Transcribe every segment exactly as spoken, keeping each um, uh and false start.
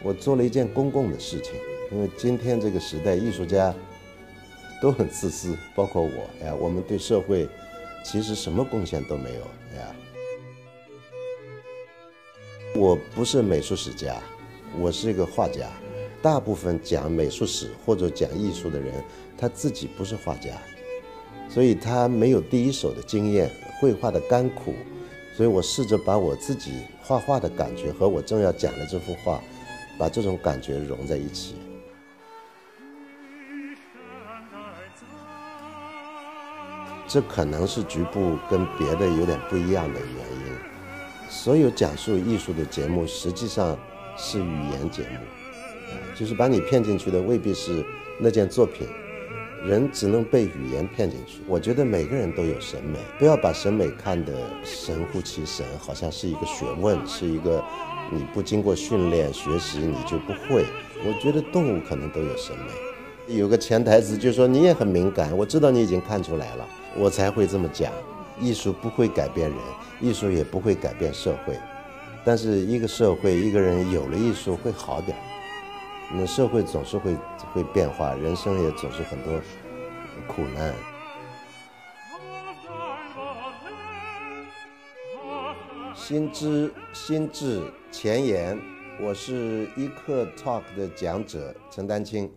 我做了一件公共的事情，因为今天这个时代，艺术家都很自私，包括我。哎呀，我们对社会其实什么贡献都没有。哎呀，我不是美术史家，我是一个画家。大部分讲美术史或者讲艺术的人，他自己不是画家，所以他没有第一手的经验，绘画的甘苦。所以我试着把我自己画画的感觉和我正要讲的这幅画，把这种感觉融在一起。这可能是局部跟别的有点不一样的原因。所有讲述艺术的节目实际上是语言节目，就是把你骗进去的未必是那件作品，人只能被语言骗进去。我觉得每个人都有审美，不要把审美看得神乎其神，好像是一个学问，是一个你不经过训练学习你就不会。我觉得动物可能都有审美。有个潜台词就是说你也很敏感，我知道你已经看出来了，我才会这么讲。艺术不会改变人，艺术也不会改变社会，但是一个社会一个人有了艺术会好点，那社会总是会会变化，人生也总是很多苦难。心知心智前沿，我是一课 Talk 的讲者陈丹青。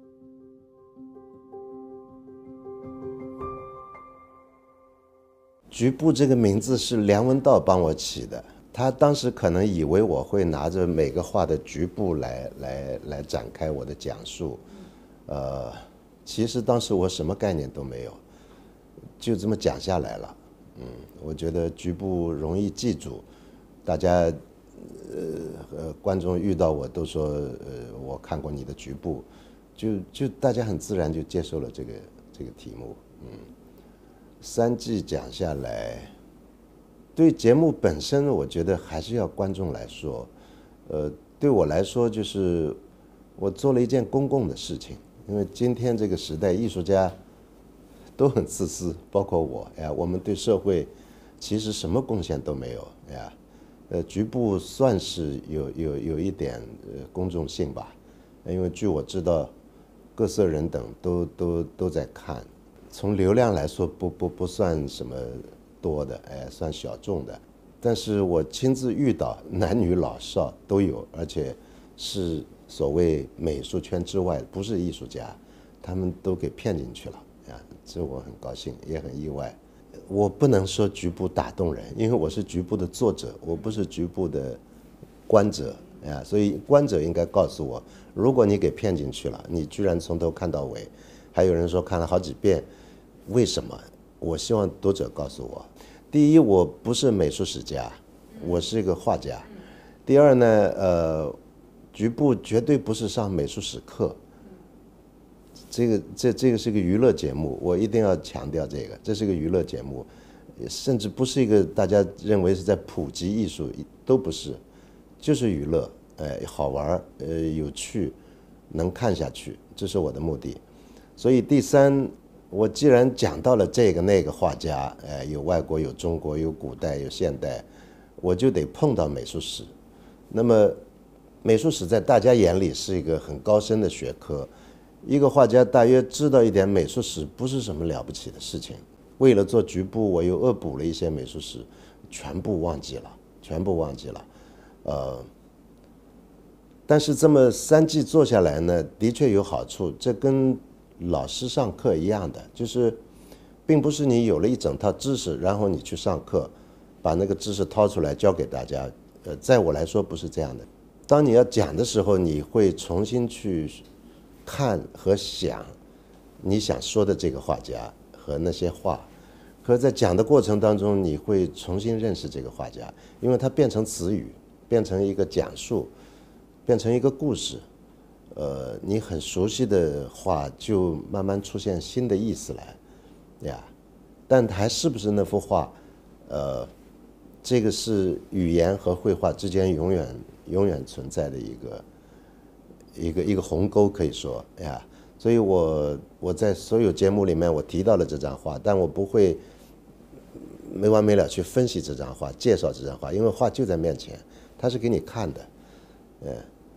局部这个名字是梁文道帮我起的，他当时可能以为我会拿着每个画的局部来来来展开我的讲述，呃，其实当时我什么概念都没有，就这么讲下来了。嗯，我觉得局部容易记住，大家呃呃观众遇到我都说呃我看过你的局部，就就大家很自然就接受了这个这个题目。嗯。三季讲下来，对节目本身，我觉得还是要观众来说。呃，对我来说，就是我做了一件公共的事情。因为今天这个时代，艺术家都很自私，包括我。哎呀，我们对社会其实什么贡献都没有。哎呀，呃，局部算是有有有一点呃公众性吧，因为据我知道，各色人等都都都在看。从流量来说不不不算什么多的，哎，算小众的，但是我亲自遇到男女老少都有，而且是所谓美术圈之外，不是艺术家，他们都给骗进去了啊，这我很高兴，也很意外。我不能说局部打动人，因为我是局部的作者，我不是局部的观者啊，所以观者应该告诉我，如果你给骗进去了，你居然从头看到尾，还有人说看了好几遍。为什么？我希望读者告诉我。第一，我不是美术史家，我是一个画家。第二呢，呃，局部绝对不是上美术史课。这个这这个是个娱乐节目，我一定要强调这个，这是个娱乐节目，甚至不是一个大家认为是在普及艺术，都不是，就是娱乐，呃，好玩，呃，有趣，能看下去，这是我的目的。所以第三。我既然讲到了这个那个画家，呃，有外国有中国有古代有现代，我就得碰到美术史。那么，美术史在大家眼里是一个很高深的学科，一个画家大约知道一点美术史不是什么了不起的事情。为了做局部，我又恶补了一些美术史，全部忘记了，全部忘记了。呃，但是这么三季做下来呢，的确有好处，这跟老师上课一样的，就是并不是你有了一整套知识，然后你去上课，把那个知识掏出来教给大家。呃，在我来说不是这样的。当你要讲的时候，你会重新去看和想你想说的这个画家和那些画，可在讲的过程当中，你会重新认识这个画家，因为它变成词语，变成一个讲述，变成一个故事。呃，你很熟悉的画就慢慢出现新的意思来，呀，但还是不是那幅画？呃，这个是语言和绘画之间永远永远存在的一个一个一个鸿沟，可以说呀。所以我我在所有节目里面我提到了这张画，但我不会没完没了去分析这张画，介绍这张画，因为画就在面前，它是给你看的，嗯。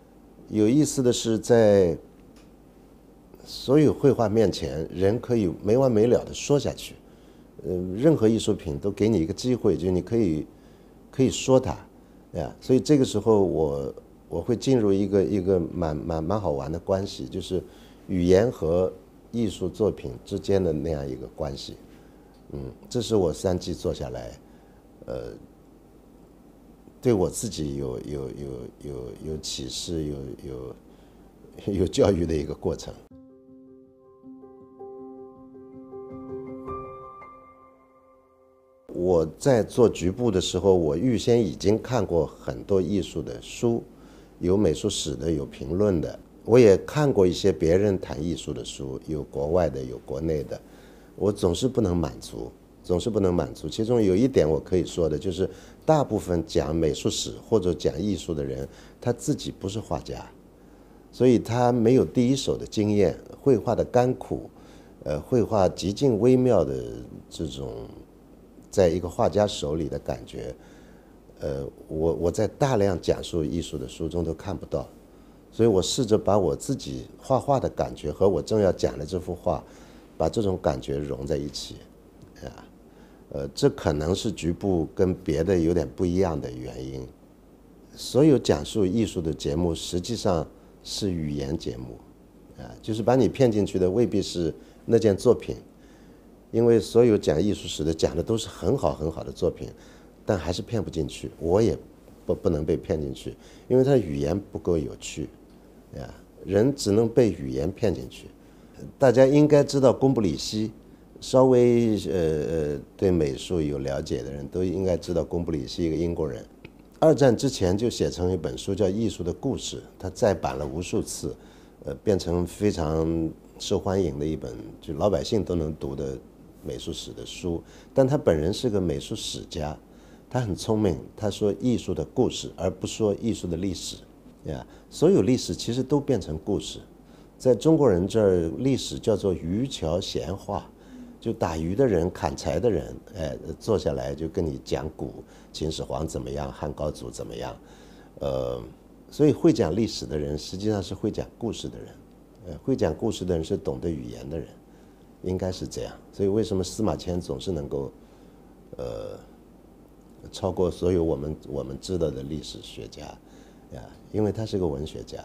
有意思的是，在所有绘画面前，人可以没完没了的说下去。呃，任何艺术品都给你一个机会，就你可以可以说它，呀，所以这个时候我我会进入一个一个蛮蛮蛮好玩的关系，就是语言和艺术作品之间的那样一个关系。嗯，这是我三季做下来，呃，对我自己有有有有有启示、有有有教育的一个过程。我在做局部的时候，我预先已经看过很多艺术的书，有美术史的，有评论的，我也看过一些别人谈艺术的书，有国外的，有国内的。我总是不能满足，总是不能满足。其中有一点我可以说的就是，大部分讲美术史或者讲艺术的人，他自己不是画家，所以他没有第一手的经验，绘画的甘苦，呃，绘画极尽微妙的这种。在一个画家手里的感觉，呃，我我在大量讲述艺术的书中都看不到，所以我试着把我自己画画的感觉和我正要讲的这幅画，把这种感觉融在一起，啊，呃，这可能是局部跟别的有点不一样的原因。所有讲述艺术的节目实际上是语言节目，啊，就是把你骗进去的未必是那件作品。因为所有讲艺术史的讲的都是很好很好的作品，但还是骗不进去，我也不不能被骗进去，因为他的语言不够有趣，呀，人只能被语言骗进去。大家应该知道贡布里希，稍微呃呃对美术有了解的人都应该知道贡布里希，一个英国人，二战之前就写成一本书叫《艺术的故事》，他再版了无数次，呃，变成非常受欢迎的一本，就老百姓都能读的美术史的书。但他本人是个美术史家，他很聪明，他说艺术的故事，而不说艺术的历史呀。所有历史其实都变成故事，在中国人这儿，历史叫做渔樵闲话，就打鱼的人、砍柴的人，哎，坐下来就跟你讲古，秦始皇怎么样，汉高祖怎么样，呃，所以会讲历史的人实际上是会讲故事的人，呃，会讲故事的人是懂得语言的人。应该是这样，所以为什么司马迁总是能够，呃，超过所有我们我们知道的历史学家，呀，因为他是个文学家。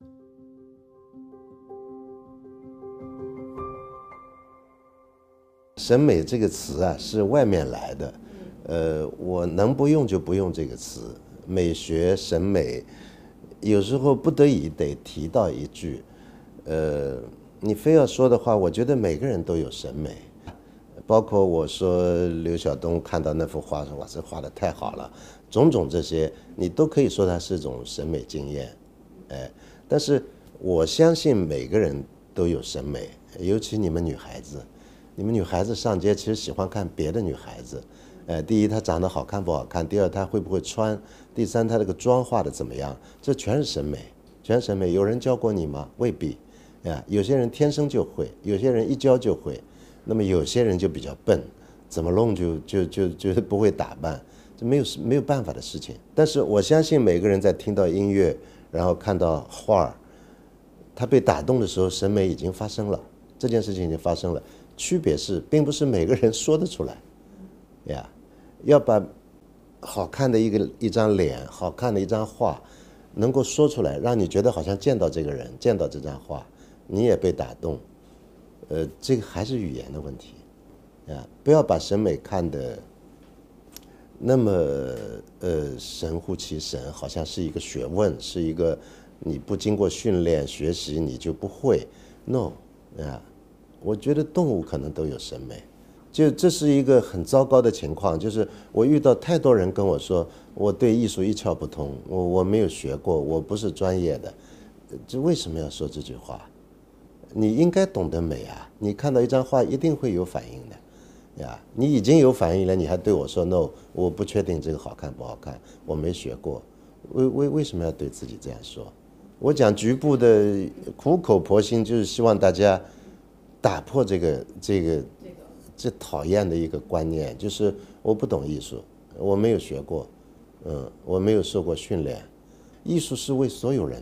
审美这个词啊，是外面来的，呃，我能不用就不用这个词。美学、审美，有时候不得已得提到一句，呃。你非要说的话，我觉得每个人都有审美，包括我说刘晓东看到那幅画说哇，这画的太好了，种种这些你都可以说它是一种审美经验，哎，但是我相信每个人都有审美，尤其你们女孩子，你们女孩子上街其实喜欢看别的女孩子，呃，第一她长得好看不好看，第二她会不会穿，第三她这个妆化的怎么样，这全是审美，全是审美。有人教过你吗？未必。啊，有些人天生就会，有些人一教就会，那么有些人就比较笨，怎么弄就就就就不会打扮，这没有没有办法的事情。但是我相信每个人在听到音乐，然后看到画，他被打动的时候，审美已经发生了，这件事情已经发生了。区别是，并不是每个人说得出来，呀，要把好看的一个一张脸，好看的一张画，能够说出来，让你觉得好像见到这个人，见到这张画。你也被打动，呃，这个还是语言的问题，啊，不要把审美看得那么呃神乎其神，好像是一个学问，是一个你不经过训练学习你就不会 ，no， 啊，我觉得动物可能都有审美，就这是一个很糟糕的情况，就是我遇到太多人跟我说，我对艺术一窍不通，我我没有学过，我不是专业的，这为什么要说这句话？你应该懂得美啊！你看到一张画一定会有反应的，呀，你已经有反应了，你还对我说 no， 我不确定这个好看不好看，我没学过，为为为什么要对自己这样说？我讲局部的苦口婆心，就是希望大家打破这个这个这讨厌的一个观念，就是我不懂艺术，我没有学过，嗯，我没有受过训练，艺术是为所有人的。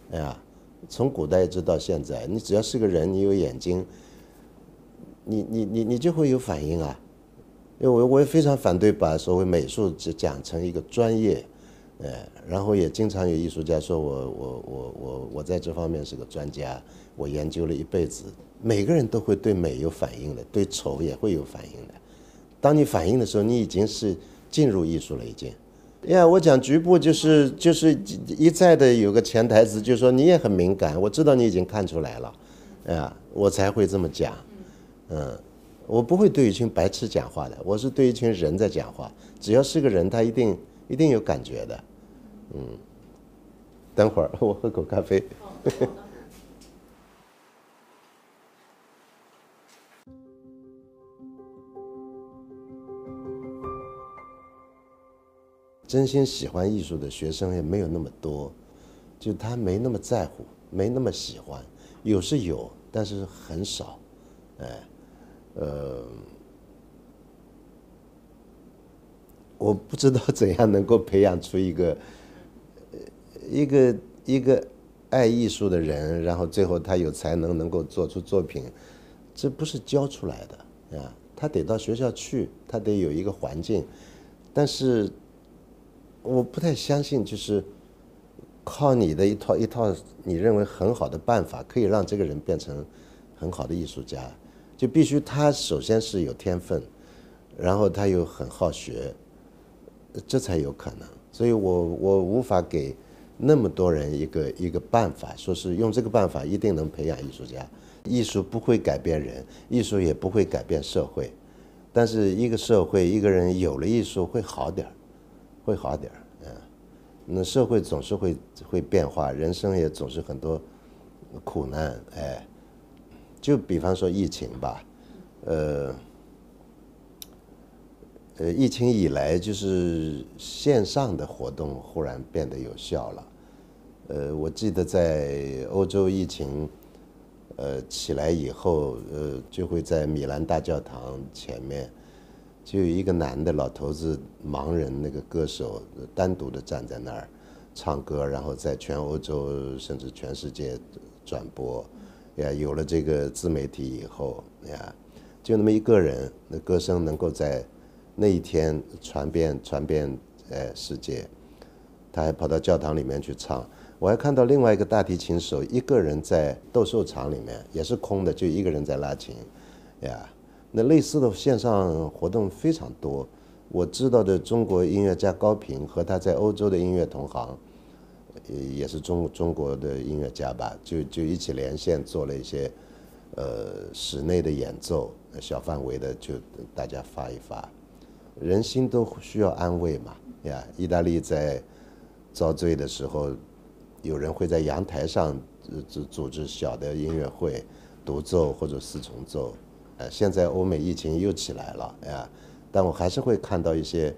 哎呀，从古代一直到现在，你只要是个人，你有眼睛，你你你你就会有反应啊。因为我我也非常反对把所谓美术只讲成一个专业，呃，然后也经常有艺术家说我我我我我在这方面是个专家，我研究了一辈子。每个人都会对美有反应的，对丑也会有反应的。当你反应的时候，你已经是进入艺术了，已经。呀，我讲局部就是就是一再的有个潜台词，就是说你也很敏感，我知道你已经看出来了，啊，我才会这么讲，嗯。我不会对一群白痴讲话的，我是对一群人在讲话。只要是个人，他一定一定有感觉的。嗯，等会儿我喝口咖啡。真心喜欢艺术的学生也没有那么多，就他没那么在乎，没那么喜欢，有是有，但是很少，哎。呃，我不知道怎样能够培养出一个一个一个爱艺术的人，然后最后他有才能，能够做出作品，这不是教出来的啊。他得到学校去，他得有一个环境，但是我不太相信，就是靠你的一套一套你认为很好的办法，可以让这个人变成很好的艺术家。就必须他首先是有天分，然后他又很好学，这才有可能。所以我我无法给那么多人一个一个办法，说是用这个办法一定能培养艺术家。艺术不会改变人，艺术也不会改变社会，但是一个社会一个人有了艺术会好点儿，会好点儿。嗯，那社会总是会会变化，人生也总是很多苦难，哎。就比方说疫情吧，呃，呃，疫情以来就是线上的活动忽然变得有效了。呃，我记得在欧洲疫情，呃起来以后，呃，就会在米兰大教堂前面，就有一个男的老头子，盲人那个歌手，单独的站在那儿唱歌，然后在全欧洲甚至全世界转播。呀，有了这个自媒体以后呀，就那么一个人，那歌声能够在那一天传遍传遍呃世界。他还跑到教堂里面去唱。我还看到另外一个大提琴手一个人在斗兽场里面，也是空的，就一个人在拉琴呀。那类似的线上活动非常多。我知道的中国音乐家高平和他在欧洲的音乐同行。也是中中国的音乐家吧，就就一起连线做了一些，呃，室内的演奏，小范围的就大家发一发，人心都需要安慰嘛呀。意大利在遭罪的时候，有人会在阳台上组组织小的音乐会，独奏或者四重奏，呃，现在欧美疫情又起来了呀，但我还是会看到一些。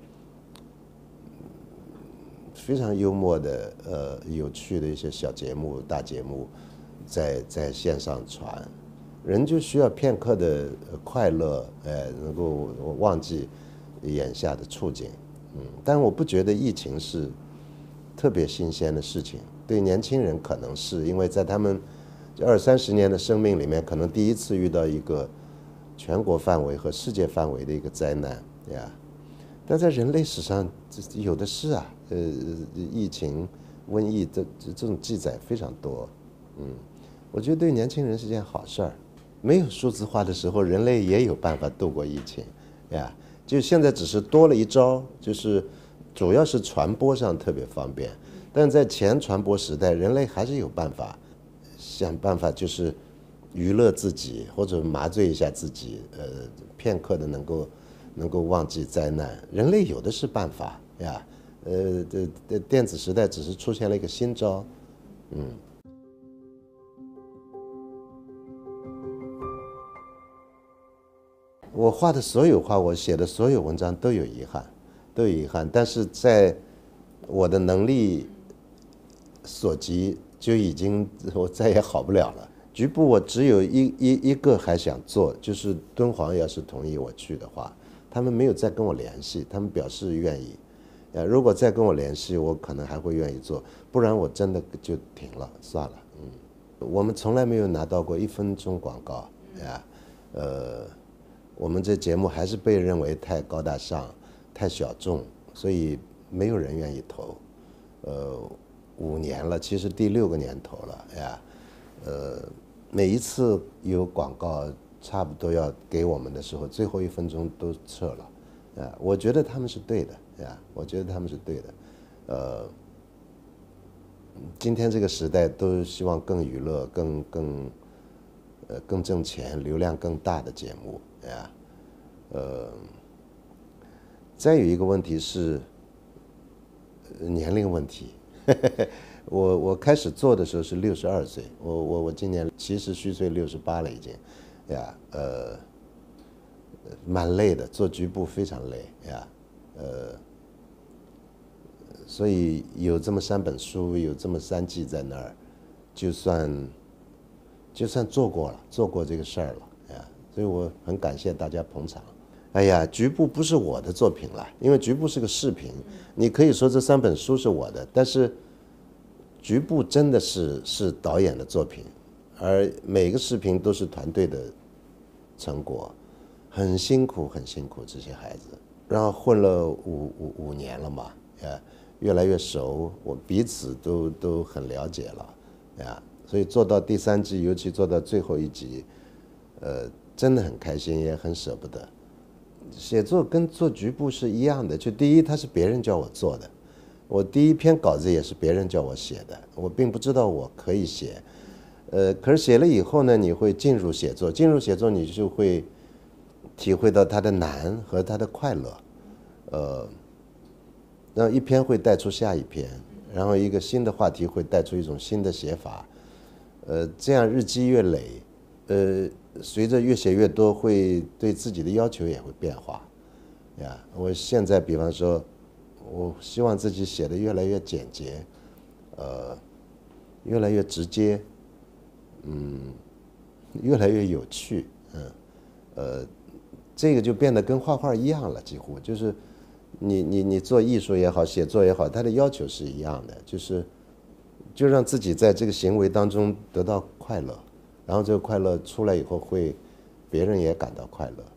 非常幽默的、呃有趣的一些小节目、大节目，在在线上传，人就需要片刻的快乐，呃，能够忘记眼下的处境，嗯，但我不觉得疫情是特别新鲜的事情，对年轻人可能是因为在他们二三十年的生命里面，可能第一次遇到一个全国范围和世界范围的一个灾难呀。但在人类史上，有的是啊，呃，疫情、瘟疫这这这种记载非常多，嗯，我觉得对年轻人是件好事儿。没有数字化的时候，人类也有办法度过疫情，呀，就现在只是多了一招，就是主要是传播上特别方便，但在前传播时代，人类还是有办法，想办法就是娱乐自己或者麻醉一下自己，呃，片刻的能够。能够忘记灾难，人类有的是办法呀。呃，这这电子时代只是出现了一个新招，嗯。我画的所有画，我写的所有文章都有遗憾，都有遗憾，但是在我的能力所及，就已经我再也好不了了。局部我只有一一一个还想做，就是敦煌要是同意我去的话。他们没有再跟我联系，他们表示愿意， 呃，如果再跟我联系，我可能还会愿意做，不然我真的就停了，算了。嗯，我们从来没有拿到过一分钟广告呀，呃，我们这节目还是被认为太高大上、太小众，所以没有人愿意投。呃，五年了，其实第六个年头了呀，呃，每一次有广告差不多要给我们的时候，最后一分钟都撤了。啊，我觉得他们是对的呀，我觉得他们是对的，呃，今天这个时代都希望更娱乐、更更呃更挣钱、流量更大的节目呀，呃，再有一个问题是年龄问题，我我开始做的时候是六十二岁，我我我今年其实虚岁六十八了已经，呀，呃。蛮累的，做局部非常累呀，呃，所以有这么三本书，有这么三季在那儿，就算就算做过了，做过这个事儿了呀，所以我很感谢大家捧场。哎呀，局部不是我的作品了，因为局部是个视频，你可以说这三本书是我的，但是局部真的是是导演的作品，而每个视频都是团队的成果。很辛苦，很辛苦，这些孩子，然后混了五五五年了嘛，呀，越来越熟，我彼此都都很了解了，呀，所以做到第三季，尤其做到最后一集，呃，真的很开心，也很舍不得。写作跟做局部是一样的，就第一，它是别人叫我做的，我第一篇稿子也是别人叫我写的，我并不知道我可以写，呃，可是写了以后呢，你会进入写作，进入写作你就会体会到它的难和它的快乐，呃，然后一篇会带出下一篇，然后一个新的话题会带出一种新的写法，呃，这样日积月累，呃，随着越写越多，会对自己的要求也会变化，呀，我现在比方说，我希望自己写的越来越简洁，呃，越来越直接，嗯，越来越有趣，嗯，呃。这个就变得跟画画一样了，几乎就是你你你做艺术也好，写作也好，它的要求是一样的，就是就让自己在这个行为当中得到快乐，然后这个快乐出来以后会别人也感到快乐。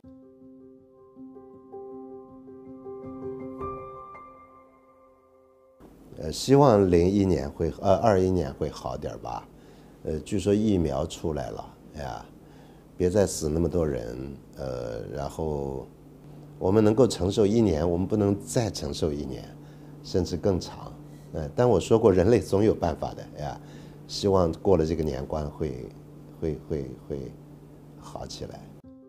呃，希望零一年会呃二一年会好点吧，呃，据说疫苗出来了呀。别再死那么多人，呃，然后我们能够承受一年，我们不能再承受一年，甚至更长，呃，但我说过，人类总有办法的呀。希望过了这个年关会，会会会好起来。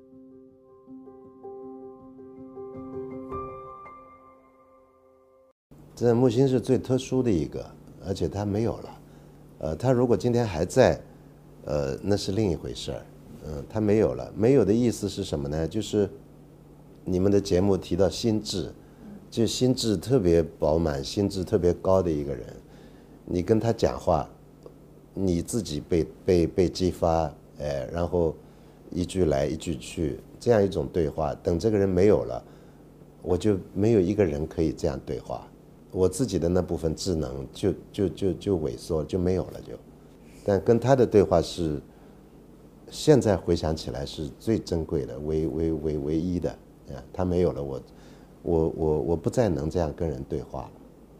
这木星是最特殊的一个，而且它没有了，呃，它如果今天还在，呃，那是另一回事儿。嗯，他没有了。没有的意思是什么呢？就是你们的节目提到心智，就心智特别饱满、心智特别高的一个人，你跟他讲话，你自己被被被激发，哎，然后一句来一句去，这样一种对话。等这个人没有了，我就没有一个人可以这样对话，我自己的那部分智能就就就就萎缩，就没有了就。但跟他的对话是。现在回想起来是最珍贵的，唯唯唯唯一的，啊，他没有了我，我我我不再能这样跟人对话了。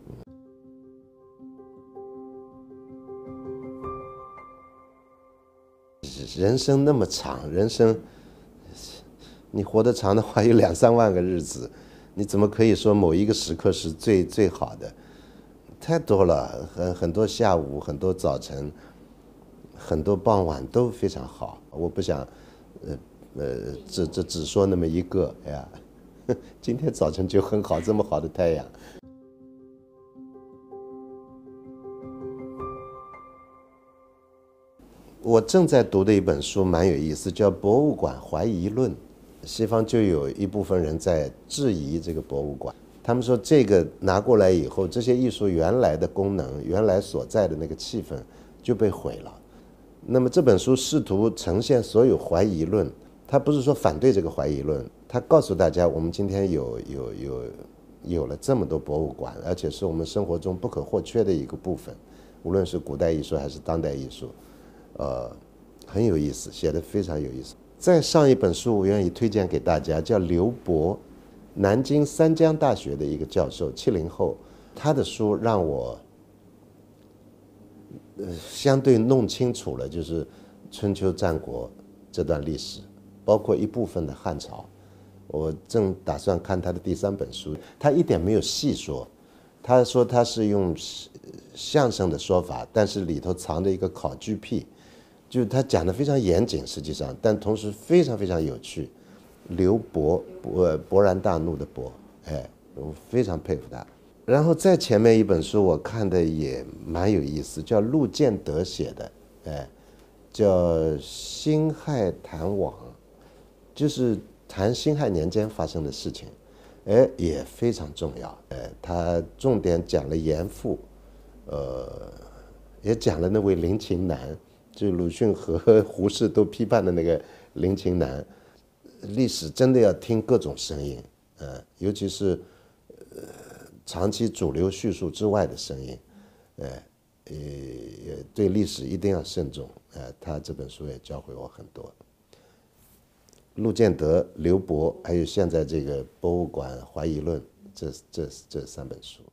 嗯，人生那么长，人生你活得长的话有两三万个日子，你怎么可以说某一个时刻是最最好的？太多了，很很多下午，很多早晨。很多傍晚都非常好，我不想，呃呃，只只只说那么一个，哎呀，今天早晨就很好，这么好的太阳。我正在读的一本书蛮有意思，叫《博物馆怀疑论》，西方就有一部分人在质疑这个博物馆，他们说这个拿过来以后，这些艺术原来的功能，原来所在的那个气氛就被毁了。那么这本书试图呈现所有怀疑论，它不是说反对这个怀疑论，它告诉大家，我们今天有有有有了这么多博物馆，而且是我们生活中不可或缺的一个部分，无论是古代艺术还是当代艺术，呃，很有意思，写得非常有意思。再上一本书，我愿意推荐给大家，叫刘伯，南京三江大学的一个教授，七零后，他的书让我呃相对弄清楚了，就是春秋战国这段历史，包括一部分的汉朝。我正打算看他的第三本书，他一点没有细说，他说他是用相声的说法，但是里头藏着一个考据癖，就是他讲的非常严谨，实际上，但同时非常非常有趣。刘伯，勃勃然大怒的勃，哎，我非常佩服他。然后再前面一本书我看的也蛮有意思，叫陆建德写的，哎，叫《辛亥谈网》，就是谈辛亥年间发生的事情，哎，也非常重要。哎，他重点讲了严复，呃，也讲了那位林琴南，就鲁迅和胡适都批判的那个林琴南。历史真的要听各种声音，呃，尤其是呃长期主流叙述之外的声音，呃，也对历史一定要慎重。呃，他这本书也教会我很多。陆建德、刘伯，还有现在这个博物馆怀疑论，这这这三本书。